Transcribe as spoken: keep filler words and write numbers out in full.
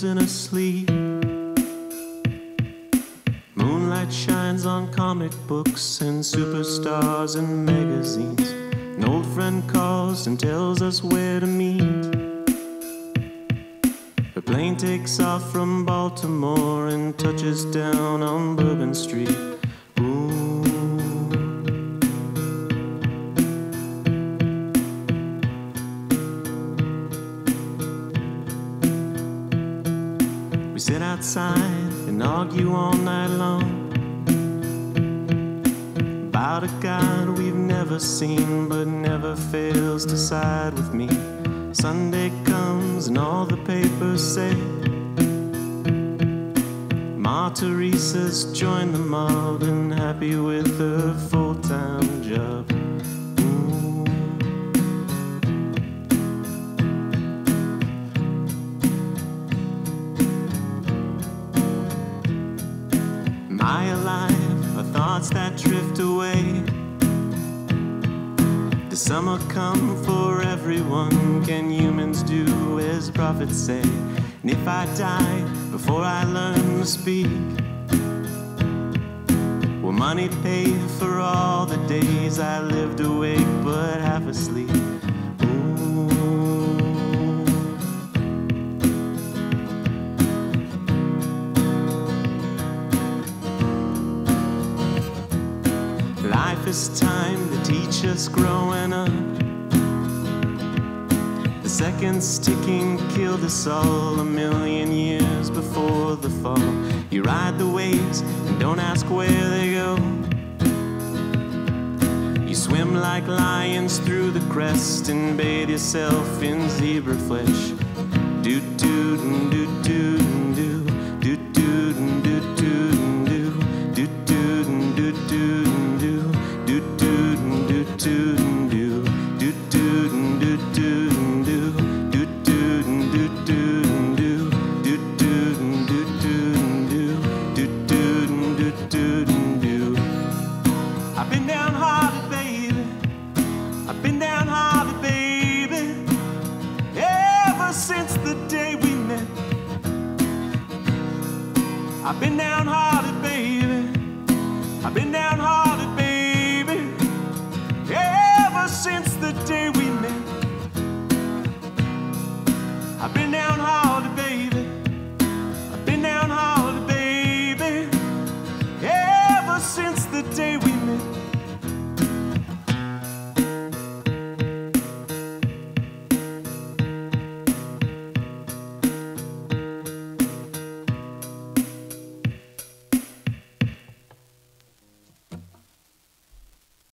losing her sleep. Moonlight shines on comic books and superstars and magazines. An old friend calls and tells us where to meet. The plane takes off from Baltimore and touches down on Bourbon Street. Ooh. We sit outside and argue all night long about a God we've never seen, but never fails to side with me. Sunday comes and all the papers say Ma Teresa's joined the mob and happy with her full-time job. Ooh. Am I alive? Are thoughts that drift away? Does summer come for everyone? Can humans do as prophets say? And if I die before I learn to speak, will money pay for all the days I lived awake but half asleep? Ooh. Life is time to teach us growing up. The seconds ticking killed us all a million years before the fall. You ride the waves and don't ask where they go. You swim like lions through the crest and bathe yourself in zebra flesh. Do do do do do do do do do do do do do do do. I've been downhearted, baby. I've been downhearted, baby, ever since the day we met. I've been downhearted, baby.